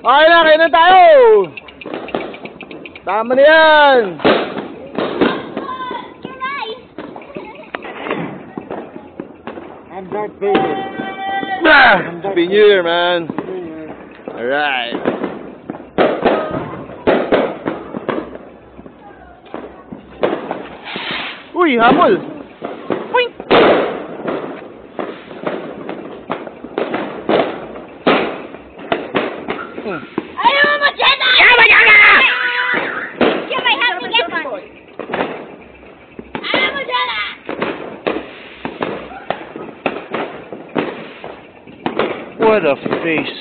Okay na, kayo na tayo! Tama na yan! I'm Darth Vader. Happy New Year, man! Alright. Uy, habol! Uy! Ayaw mo, Jenna! Ayaw mo, Jenna! You might have to get one. Ayaw mo, Jenna! What a face!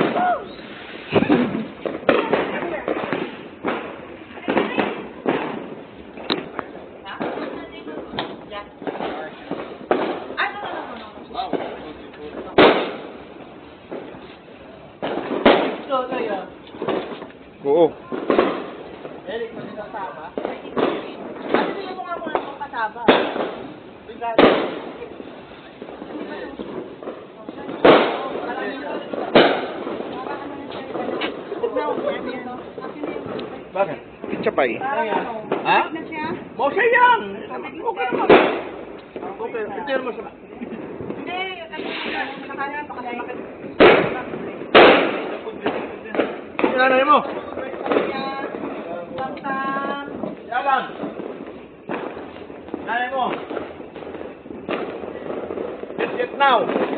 Oo. Eric, mo nila tama? Ano yung mga mga kasama? Bakit? Chapay. Ha? Mo siya yan! Okay naman. Okay, ito mo siya. Hindi, nakaya, baka naman. Sinanay mo? Yaman! Nanay mo! Get now!